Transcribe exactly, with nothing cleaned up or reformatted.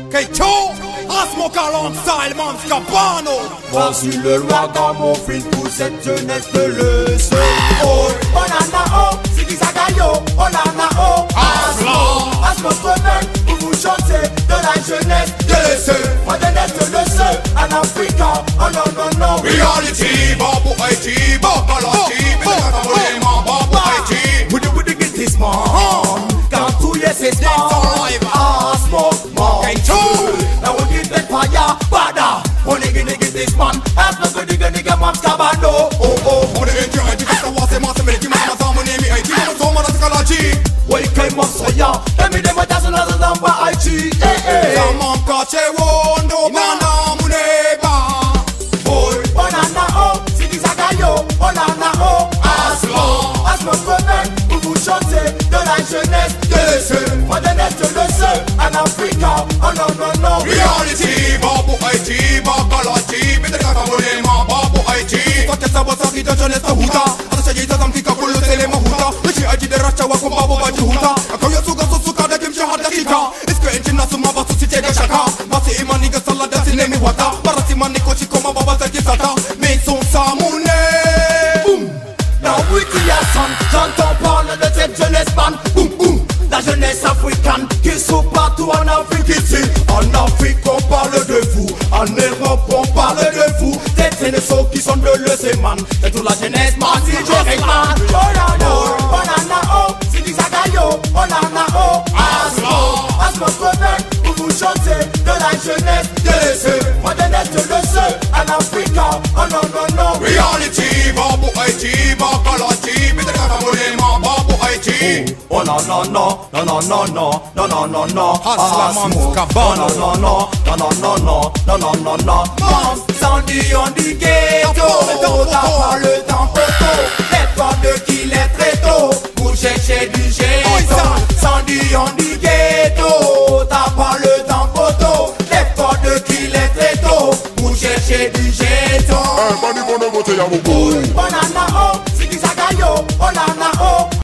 Keito, Asmo Kalon style, Monster Bano. Voici le wagon fil pour cette jeunesse de leçon. Oh, Onana oh, Sidi Zagayo, Onana oh, Asmo, Asmo Konen, pour vous chanter de la jeunesse de leçon. Modernesse de leçon, en Afrique, oh non non non. Reality, Babu Haiti, Bakalati, Bakalati, Babu Haiti. Would you would you get this man? Quand tout y est c'est Asmo, man. Keito, now we get the fire, bada. Only gonna get this man. Asmo gonna get the man, Cabano. Oh oh. on the engine, I just want to master make him a Samu name, I think I'm so much Kalachi. Why came up so young? Let me them what that's another number I G. Eh eh. Samam Kache Wondo, Mana Muneba. Boy, Onana oh, Sidi Zagayo, Onana oh, Asmo, Asmo Konen, pour vous chanter de la jeunesse de leçon. Modernesse de leçon, en Afrique, oh non non non. Reality, Babu Haiti, Bakalati, Bakalati, Babu Haiti. Toate sabo saki da jeunesse de Huta. Ata shayi da zamkika kullu selema Huta. Wichi aji de racha wa kumba Babu Haiti Huta. Akoya suga susuka da kim shahad da kika. Iske enchi nasu maba susi chega shaka. Masi imani ga sala da sinemi wata. Barasi mani kochi koma baba zaki sata. Mais son samune. Boum. Now we son, j'entends parler de cette jeunesse man. Boum boum. La jeunesse africaine qui sont partout en Afrique ici. En Afrique on parle de vous, en Europe on parle de vous. Des ténésos qui sont de l'E man. C'est toute la jeunesse man, si je man. Oh là là, Onana oh, Sidi Zagayo, Onana oh, Asmo, Asmo Konen, pour vous chanter de la jeunesse de leçon. Modernesse de leçon, en Afrique, oh non non non. Reality, Babu Haiti, Bakalati, Bakalati, Babu Haiti. Oh non non non, non non non non, non non non non. Asla Mams Cabano. Non non non, non non non non, non non non non. Mams, Sandy on dit ghetto. T'as pas le temps poteau. Les portes de qu'il est très tôt pour chercher du ghetto. Sandy on dit ghetto. T'as pas le temps poteau. Les portes de qu'il est très tôt pour chercher du ghetto. Eh, bani bono bote ya mugo. Onana oh, Sidi Zagayo, Onana oh.